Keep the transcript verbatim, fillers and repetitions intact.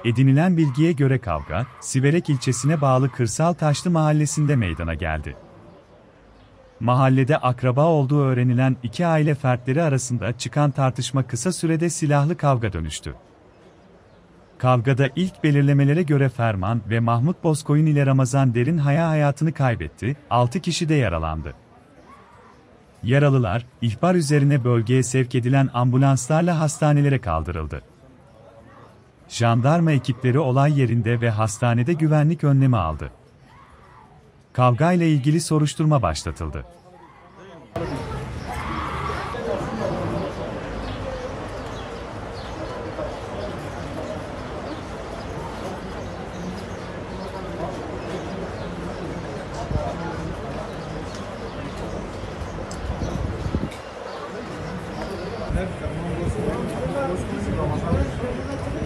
Edinilen bilgiye göre kavga, Siverek ilçesine bağlı Kırsal Taşlı mahallesinde meydana geldi. Mahallede akraba olduğu öğrenilen iki aile fertleri arasında çıkan tartışma kısa sürede silahlı kavga dönüştü. Kavgada ilk belirlemelere göre Ferman ve Mahmut Bozkoyun ile Ramazan Derin Haya hayatını kaybetti, altı kişi de yaralandı. Yaralılar, ihbar üzerine bölgeye sevk edilen ambulanslarla hastanelere kaldırıldı. Jandarma ekipleri olay yerinde ve hastanede güvenlik önlemi aldı. Kavgayla ilgili soruşturma başlatıldı. Evet,